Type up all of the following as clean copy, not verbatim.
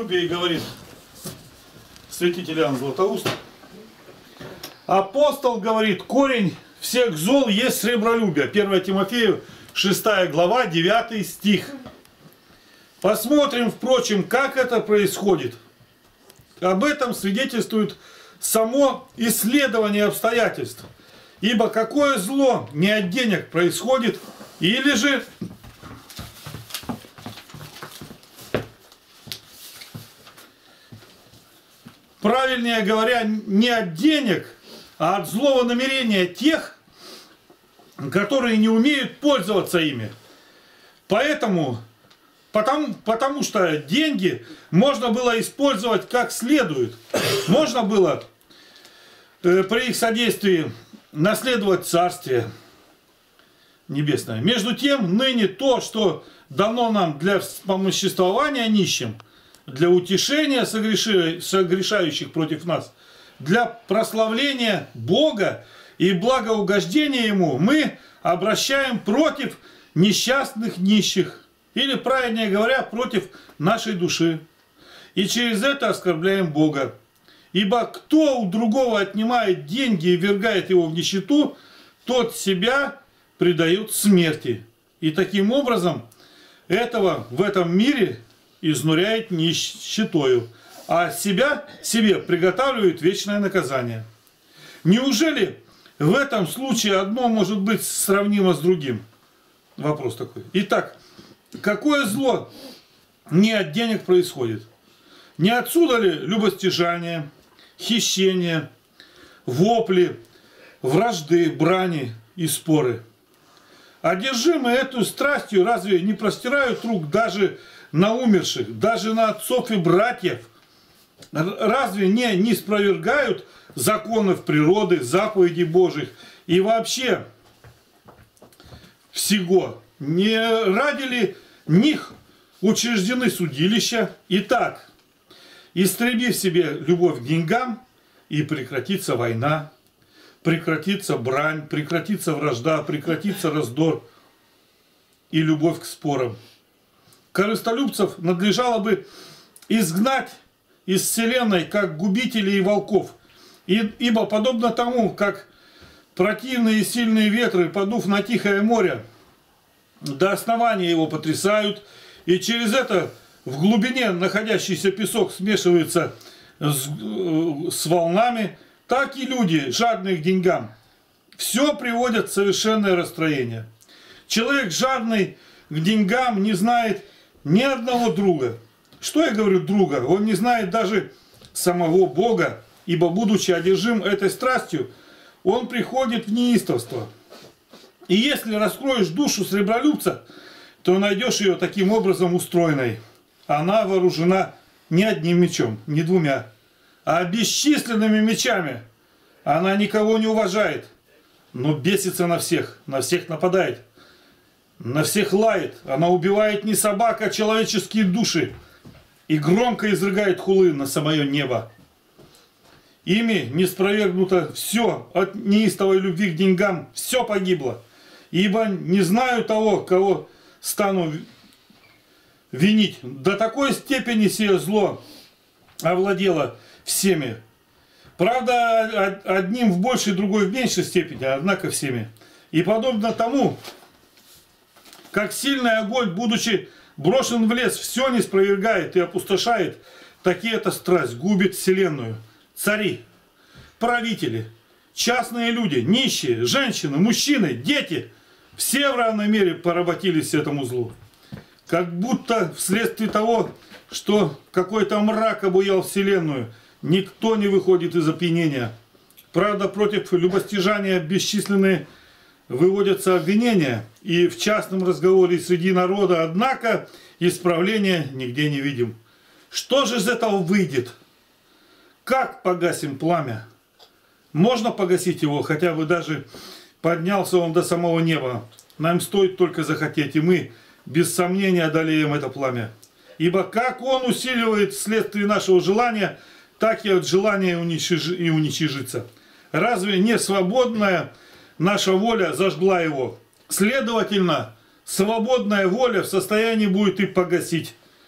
сребролюбии, говорит святитель Иоанн Златоуст. Апостол говорит, корень всех зол есть сребролюбие. 1 Тимофею, 6 глава, 9 стих. Посмотрим, впрочем, как это происходит. Об этом свидетельствует само исследование обстоятельств. Ибо какое зло не от денег происходит, или же правильнее говоря, не от денег, а от злого намерения тех, которые не умеют пользоваться ими. Потому что деньги можно было использовать как следует. Можно было при их содействии наследовать Царствие Небесное. Между тем, ныне то, что дано нам для вспомоществования нищим, для утешения согрешающих против нас, для прославления Бога и благоугождения Ему, мы обращаем против несчастных нищих, или, правильнее говоря, против нашей души. И через это оскорбляем Бога. Ибо кто у другого отнимает деньги и ввергает его в нищету, тот себя предает смерти. И таким образом этого в этом мире изнуряет нищетою, а себя себе приготавливает вечное наказание. Неужели в этом случае одно может быть сравнимо с другим? Вопрос такой. Итак, какое зло не от денег происходит? Не отсюда ли любостяжание, хищение, вопли, вражды, брани и споры? Одержимые эту страстью разве не простирают рук даже на умерших, даже на отцов и братьев? Разве не спровергают законов природы, заповедей Божьих и вообще всего? Не ради ли них учреждены судилища? Итак, истреби в себе любовь к деньгам, и прекратится война, прекратится брань, прекратится вражда, прекратится раздор и любовь к спорам. Корыстолюбцев надлежало бы изгнать из вселенной, как губителей и волков, ибо подобно тому, как противные и сильные ветры, подув на тихое море, до основания его потрясают, и через это в глубине находящийся песок смешивается с волнами, так и люди, жадные к деньгам, все приводят в совершенное расстроение. Человек, жадный к деньгам, не знает ни одного друга. Что я говорю друга? Он не знает даже самого Бога, ибо, будучи одержим этой страстью, он приходит в неистовство. И если раскроешь душу сребролюбца, то найдешь ее таким образом устроенной. Она вооружена не одним мечом, не двумя, а бесчисленными мечами. Она никого не уважает, но бесится на всех нападает, на всех лает. Она убивает не собак, а человеческие души и громко изрыгает хулы на самое небо. Ими не спровергнуто все от неистовой любви к деньгам, все погибло. Ибо не знаю того, кого стану винить. До такой степени сие зло овладело всеми. Правда, одним в большей, другой в меньшей степени, однако всеми. И подобно тому, как сильный огонь, будучи брошен в лес, все не спровергает и опустошает, так и эта страсть губит вселенную. Цари, правители, частные люди, нищие, женщины, мужчины, дети, все в равной мере поработились этому злу. Как будто вследствие того, что какой-то мрак обуял вселенную, никто не выходит из опьянения. Правда, против любостяжания бесчисленные выводятся обвинения, и в частном разговоре среди народа, однако, исправления нигде не видим. Что же из этого выйдет? Как погасим пламя? Можно погасить его, хотя бы даже поднялся он до самого неба. Нам стоит только захотеть, и мы без сомнения одолеем это пламя. Ибо как он усиливает вследствие нашего желания, так и от желания и уничижится. Разве не свободная наша воля зажгла его? Следовательно, свободная воля в состоянии будет и погасить.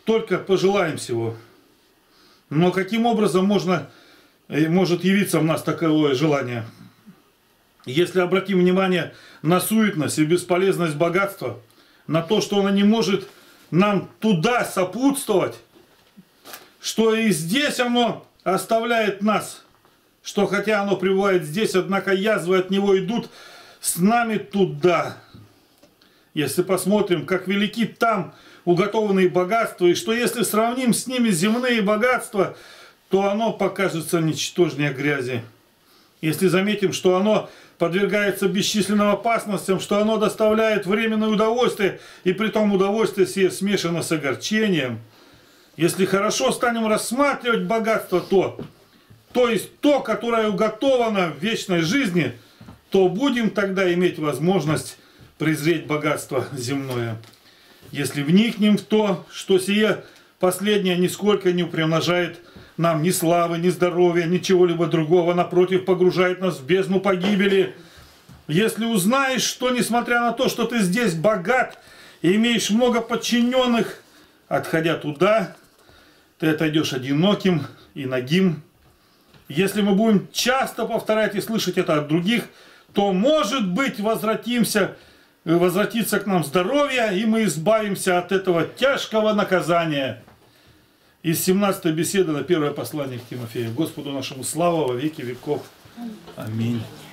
только пожелаем всего. Но каким образом может явиться в нас такое желание? Если обратим внимание на суетность и бесполезность богатства, на то, что оно не может нам туда сопутствовать, что и здесь оно оставляет нас, что хотя оно пребывает здесь, однако язвы от него идут с нами туда. Если посмотрим, как велики там уготованные богатства, и что если сравним с ними земные богатства, то оно покажется ничтожнее грязи. Если заметим, что оно подвергается бесчисленным опасностям, что оно доставляет временное удовольствие, и при том удовольствие сие смешано с огорчением, если хорошо станем рассматривать богатство то есть то, которое уготовано в вечной жизни, то будем тогда иметь возможность презреть богатство земное. Если вникнем в то, что сие последнее нисколько не приумножает нам ни славы, ни здоровья, ни чего-либо другого, напротив, погружает нас в бездну погибели. Если узнаешь, что несмотря на то, что ты здесь богат и имеешь много подчиненных, отходя туда, ты отойдешь одиноким и нагим. Если мы будем часто повторять и слышать это от других, то, может быть, возвратится к нам здоровье, и мы избавимся от этого тяжкого наказания. Из 17 беседы на первое послание к Тимофею. Господу нашему слава во веки веков. Аминь.